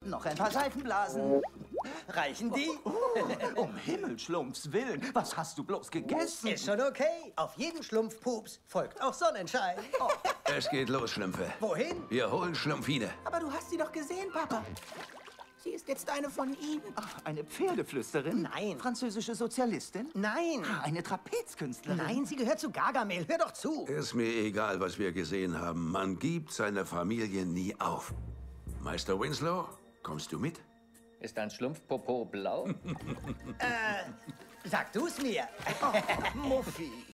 Noch ein paar Seifenblasen. Reichen die? Um Himmelschlumpfs Willen, was hast du bloß gegessen? Ist schon okay. Auf jeden Schlumpfpups folgt auch Sonnenschein. Oh, Es geht los, Schlümpfe. wohin? Wir holen Schlumpfine. Aber du hast sie doch gesehen, Papa. Sie ist jetzt eine von ihnen. Ach, eine Pferdeflüsterin? Nein. Französische Sozialistin? Nein. Ah, eine Trapezkünstlerin? Nein, sie gehört zu Gargamel. Hör doch zu. Ist mir egal, was wir gesehen haben. Man gibt seine Familie nie auf. Meister Winslow, kommst du mit? Ist ein Schlumpfpopo blau? Sag du's mir. Muffi.